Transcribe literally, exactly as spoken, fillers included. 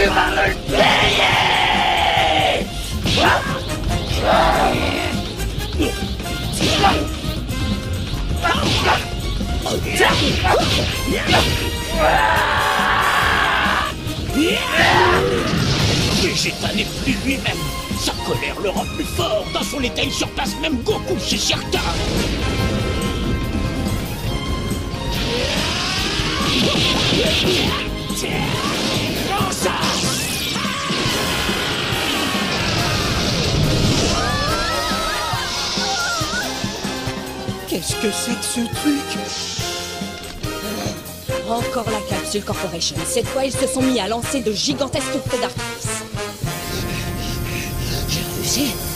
vas me le payer! Vegeta n'est plus lui-même. Sa colère le rend plus fort. Dans son état, il surpasse même Goku, c'est certain. Prends ça! Qu'est-ce que c'est que ce truc? Encore la Capsule Corporation. Cette fois, ils se sont mis à lancer de gigantesques feux d'artifice. J'ai réussi.